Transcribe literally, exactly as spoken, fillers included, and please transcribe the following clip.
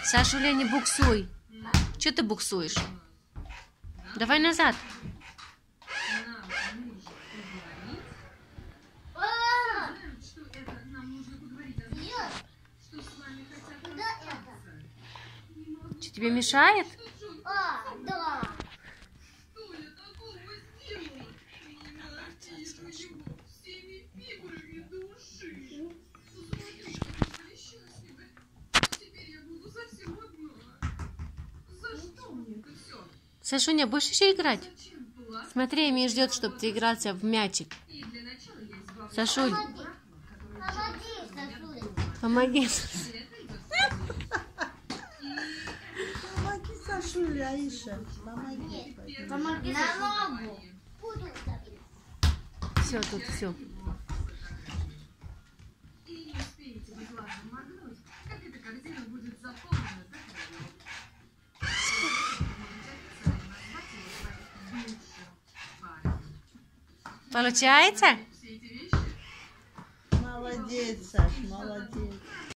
Сашуля, не буксуй. Че ты буксуешь? Давай назад. Что, тебе мешает? А, да. Сашуня, будешь еще играть? Смотри, Эми ждет, чтобы ты игрался в мячик. Сашуль. Помоги, Сашуль. Помоги. Помоги, Сашуля, Аиша. Помоги. Помоги на ногу. Все, тут все. Получается? Молодец, Саш, молодец.